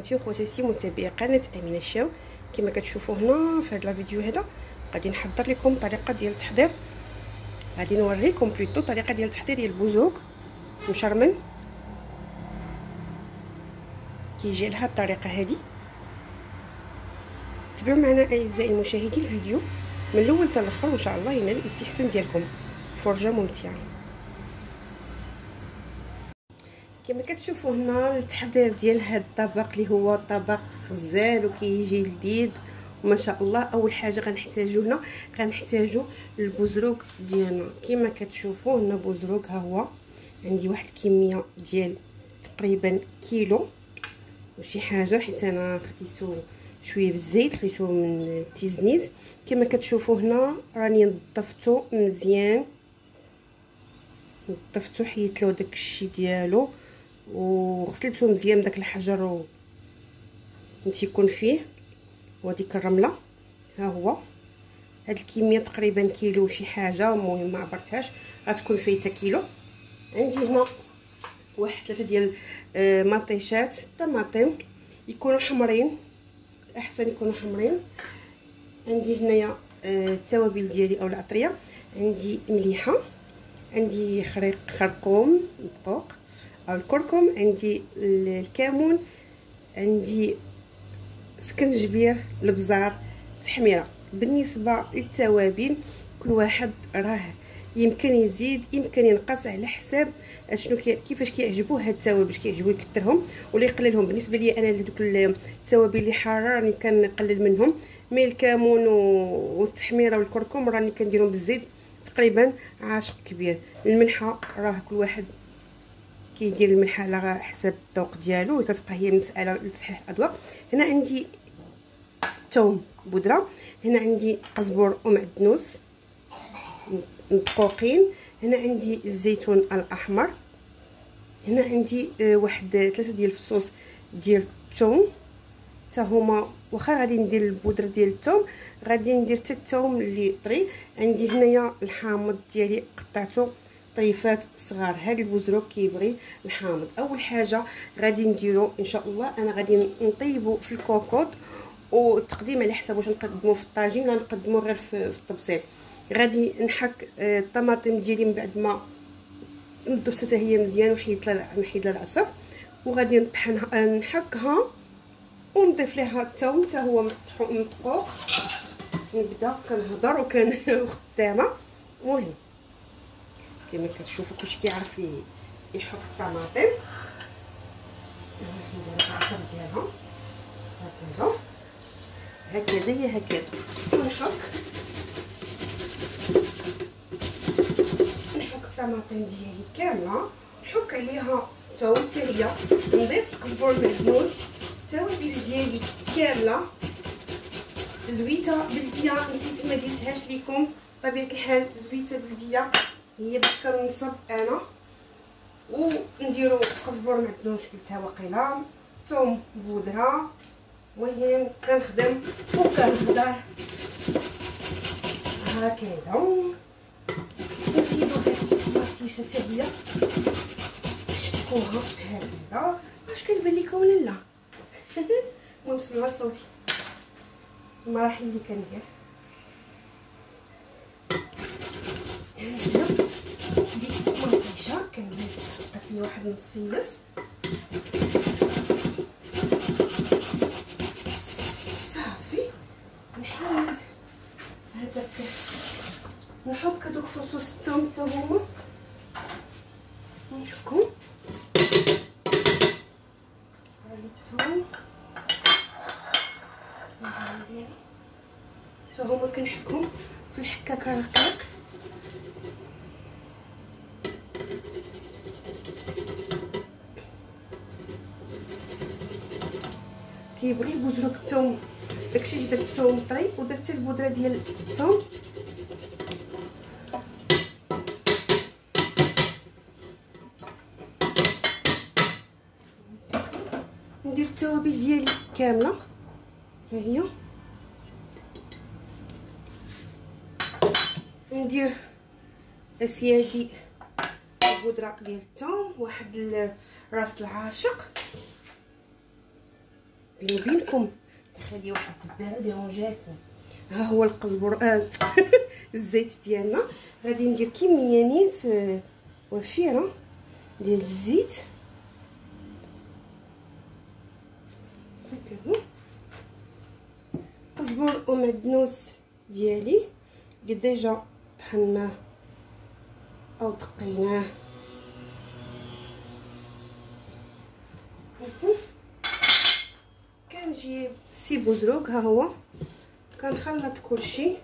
خواتي وخواتاتي متابعي قناه امينه الشاو. كما كتشوفوا هنا في هذا الفيديو هذا غادي نحضر لكم طريقه ديال التحضير. غادي نوريكم بليتو طريقه ديال التحضير ديال البوزوق مشرمن. كيجي لها الطريقه هذه. تبعوا معنا اعزائي المشاهدين الفيديو من الاول حتى الاخر وان شاء الله ينال الاستحسان ديالكم. فرجه ممتعه. كما كتشوفوا هنا التحضير ديال هذا الطبق اللي هو طبق غزال وكيجي لذيذ وما شاء الله. اول حاجه غنحتاجو هنا غنحتاجو البزروق ديالنا. كما كتشوفوا هنا بزروق، ها هو عندي واحد الكميه ديال تقريبا كيلو وشي حاجه، حيت انا خديته شويه بالزيت، خديته من التيزنيت. كما كتشوفوا هنا راني نظفتو مزيان، نظفتو حيت له داك الشيء ديالو وغسلته مزيان بداك الحجر تيكون فيه وديك الرمله. ها هو هاد الكميه تقريبا كيلو شي حاجه، المهم ما عبرتهاش، غتكون فايته كيلو. عندي هنا واحد 3 ديال مطيشات طماطم، يكونوا حمرين احسن، يكونوا حمرين. عندي هنايا التوابل ديالي او العطريه، عندي مليحه، عندي خرقوم دقوق او الكركم، عندي الكمون، عندي سكنجبير، البزار، التحميره. بالنسبه للتوابل كل واحد راه يمكن يزيد يمكن ينقص على حساب اشنو كيفاش كيعجبوه هاد التوابل، كيعجبو يكثرهم ولا يقللهم. بالنسبه لي انا دوك التوابل اللي حاره راني كنقلل منهم، مي الكمون والتحميره والكركم راني كنديرهم بالزيت تقريبا عاشق كبير. الملحه راه كل واحد كيدير الملحه على حسب الذوق ديالو، وكتبقى هي مساله لتصحيح الاذواق. هنا عندي ثوم بودره، هنا عندي قزبر ومعدنوس مدقوقين، هنا عندي الزيتون الاحمر، هنا عندي واحد 3 ديال الفصوص ديال الثوم حتى هما. واخا غادي ندير البودره ديال الثوم غادي ندير حتى الثوم اللي طري. عندي هنايا الحامض ديالي قطعته طريفات صغار. هذا البزروق كيبغي الحامض. اول حاجه غادي نديرو ان شاء الله انا غادي نطيبو في الكوكوط، والتقديم على حساب واش نقدمو في الطاجين ولا نقدمو غير في الطبسيل. غادي نحك الطماطم ديالي من بعد ما نضفتها حتى هي مزيان وحيد لها العصف، وغادي نطحنها نحكها ونضيف ليها الثوم حتى هو مدقوق. نبدا كنهضر وكنخدامه. المهم كما كتشوفوا كلشي كيعرف يحك الطماطم. ندير العصير ديالها هكذا هي هكذا. نحك الطماطم ديالي كامله، نحك عليها الثوم حتى هي، نضيف القزبر والمعدنوس، التوابل ديالي كامله. زويته بلديه نسيت ما درتهاش لكم، بطبيعه الحال زويته بلديه هي باش كنصب انا. ونديرو قزبر معدنوس قلتها واقيلا، ثوم بودره. المهم كنخدم وكنهضر هكذا. نسيبو هاد المطيشه حتى هي نحكوها هكذا. واش كيبان لكم ولا لا؟ المهم سمعوا صوتي المراحل اللي كندير. ديك المطيشه كنبات بقات لي واحد نص صافي. نحيد هذاك نحك هذوك فصوص الثوم حتى هما نحكهم. هذا الثوم حتى هما كنحكهم في الحكاك رقيق. كيبغي البزروق الثوم داكشي اللي درت الثوم طري، ودرت البودره ديال الثوم. ندير التوابل ديالي كامله، ها هي. ندير اسيادي البودره ديال الثوم، واحد راس العاشق، بيني وبينكم تخلي واحد الدبانه ديرونجاتني. ها هو القزبر الزيت ديالنا. غادي ندير كميه نيت وفيره ديال الزيت هكذا. قزبر ومعدنوس ديالي اللي ديجا طحناه او دقيناه. كنجيب سي بوزروك، ها هو كنخلط كلشي.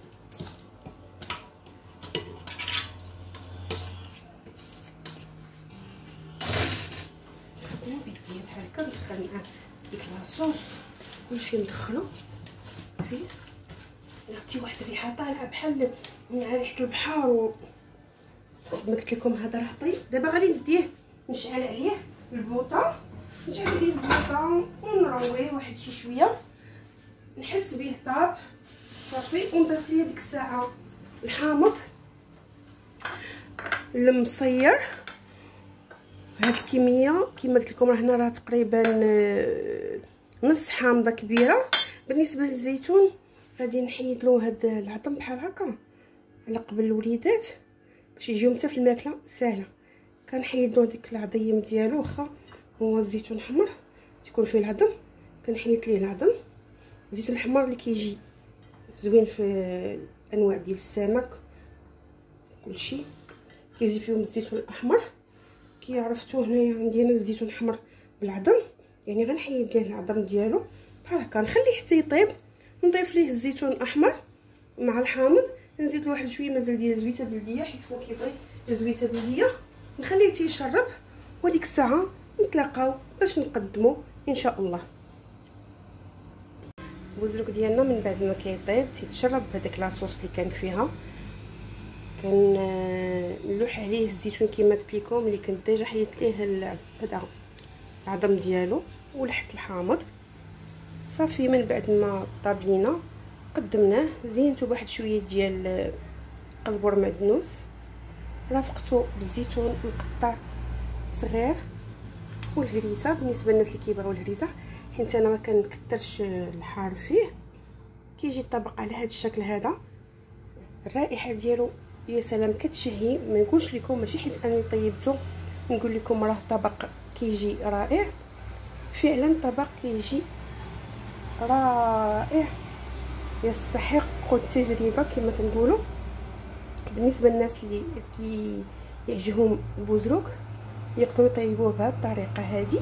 نخدمو بيديا بحال هكا، ندخل معاه ديك لاصوص كلشي ندخلو فيه. عرفتي واحد الريحه طالعه بحال مع ريحه البحر كما قلت لكم هذا راه طيب. دابا غادي نديه نشعل عليه البوطه، نشعل عليه البوطه ونرويه واحد شي شويه نحس به طاب صافي. ونضيف ليه ديك الساعه الحامض المصير. هاد الكميه كما قلت لكم راه هنا راه تقريبا نص حامضه كبيره. بالنسبه للزيتون غادي نحيد له هاد العظم بحال هكا على قبل الوليدات باش يجيو حتى في الماكله ساهله. كنحيد له ديك العظيم ديالو، واخا هو الزيتون الاحمر تيكون فيه العظم كنحيد ليه العظم. الزيتون الاحمر اللي كيجي زوين في الانواع ديال السمك كلشي كيجي فيهم الزيتون الاحمر. كي عرفتو هنايا عندي انا الزيتون الاحمر بالعظم، يعني غنحيد ليه العظم ديالو بحال هكا، نخليه حتى يطيب، نضيف ليه الزيتون الاحمر مع الحامض، نزيد له واحد شويه مازال ديال زويته بلديه حيت هو كيبغي زويته بلديه، نخليه تيشرب وديك الساعه نتلاقاو باش نقدمو ان شاء الله. البوزروك ديالنا من بعد ما كيطيب تيتشرب بهذاك لاصوص اللي كان فيها. كنلوح عليه الزيتون كما قلت لكم اللي كنت ديجا حيدت ليه هذا العظم ديالو ولحت الحامض صافي. من بعد ما طاب لينا قدمناه، زينته بواحد شويه ديال قزبر معدنوس، رافقته بالزيتون مقطع صغير والهريسه. بالنسبه للناس اللي كيبغيو الهريسه حيت انا ما كنكثرش الحار فيه، كيجي الطبق على هذا الشكل هذا. الرائحه ديالو يا سلام كتشهي، ما نقولش لكم ماشي حيت انا طيبته نقول لكم راه طبق كيجي رائع، فعلا طبق كيجي رائع يستحق التجربه كما تنقولوا. بالنسبه للناس اللي يعجبهم البوزروك يقدروا يطيبوه بهذه الطريقه هذه.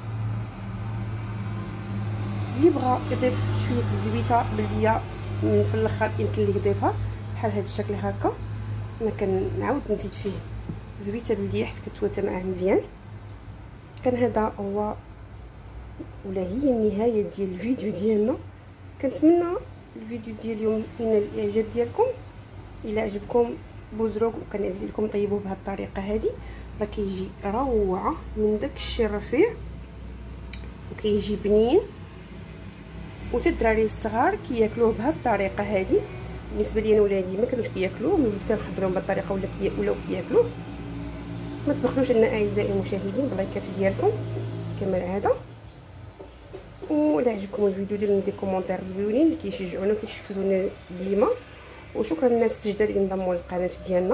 اللي بغى يضيف شويه الزويته بلديه في الاخر يمكن ليه يضيفها بحال هذا الشكل هكا. انا كنعاود نزيد فيه زويته بلديه حيت كتواتى معاه مزيان. كان هذا هو ولا هي النهايه ديال الفيديو ديالنا. كنتمنى الفيديو ديال اليوم ينال الاعجاب ديالكم. الا عجبكم بوزروك وكنعزل لكم طيبوه بهذه الطريقه هذه، راه كيجي روعه من داك الشيء الرفيع وكيجي بنين، وتا الدراري الصغار كياكلوه بهذه الطريقه هذه. بالنسبه لي انا ولادي ما كانوش كياكلوه، ملي بديت كنحضرهم بهذه الطريقه ولاو كياكلوه. ما تبخلوش لنا اعزائي المشاهدين باللايكات ديالكم كما العاده، ولا عجبكم الفيديو ديروا لنا دي كومونتير زوينين اللي كيشجعونا وكيحفزونا ديما. وشكرا للناس الجداد اللي انضموا للقناه ديالنا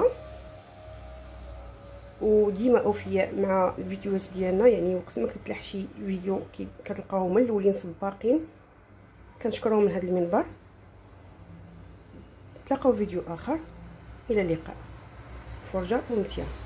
وديما اوفياء مع الفيديوهات ديالنا، يعني وقت ما كتلاح شي فيديو كتلقاو هما الاولين سباقين. كنشكرهم من هذا المنبر. نتلاقاو في فيديو اخر، الى اللقاء، فرجه ممتعه.